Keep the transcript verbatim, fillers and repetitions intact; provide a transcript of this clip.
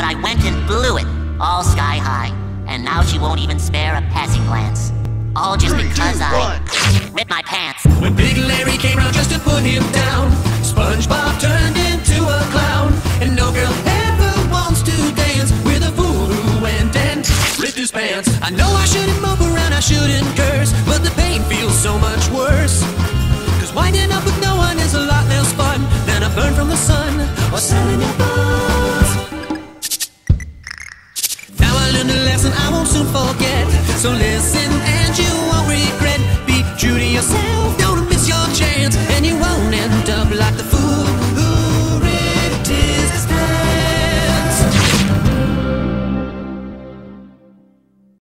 but I went and blew it, all sky high. And now she won't even spare a passing glance. All just Three, because two, I one. ripped my pants. When Big Larry came round just to put him down, SpongeBob turned into a clown. And no girl ever wants to dance with a fool who went and ripped his pants. I know I shouldn't mope around, I shouldn't curse, but the pain feels so much worse. Cause winding up with no one is a lot less fun than a burn from the sun or selling your bones. Now I learned a lesson I won't soon forget, so listen